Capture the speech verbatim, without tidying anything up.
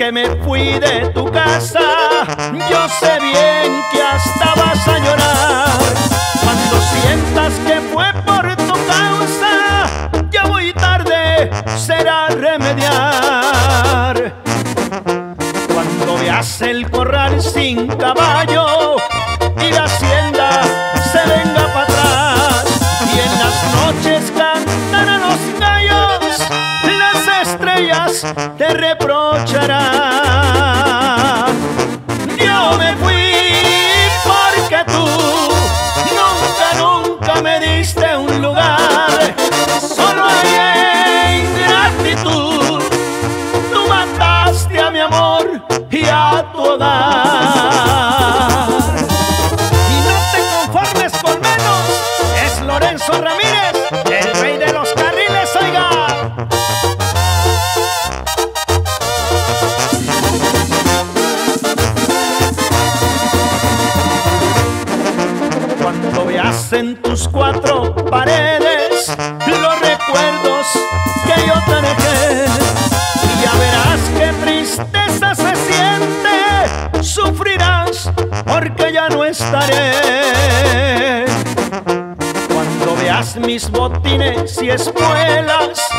que me fui de tu casa, yo sé bien que hasta vas a llorar. Cuando sientas que fue por tu causa, ya muy tarde será remediar. Cuando veas el corral sin caballo y la hacienda se venga para atrás, y en las noches cantarán los gallos, las estrellas te reprocharán. Yo me fui porque tú nunca, nunca me diste un lugar. Solo hay ingratitud, tú mataste a mi amor y a tu hogar. Y no te conformes con menos, es Lorenzo Ramírez, el rey de los carriles, oiga. Cuando veas en tus cuatro paredes los recuerdos que yo te dejé, y ya verás qué tristeza se siente, sufrirás porque ya no estaré. Cuando veas mis botines y espuelas